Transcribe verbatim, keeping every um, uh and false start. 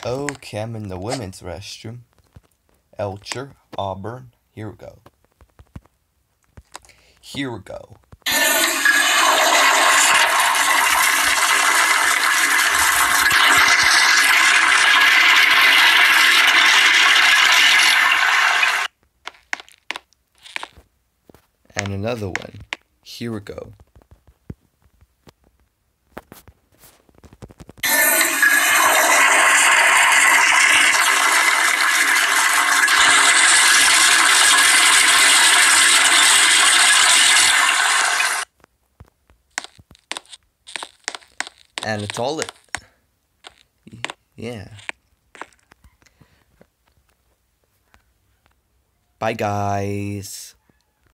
Okay, I'm in the women's restroom. Eljer, Auburn. Here we go. Here we go. And another one. Here we go. And it's all it. Yeah. Bye, guys.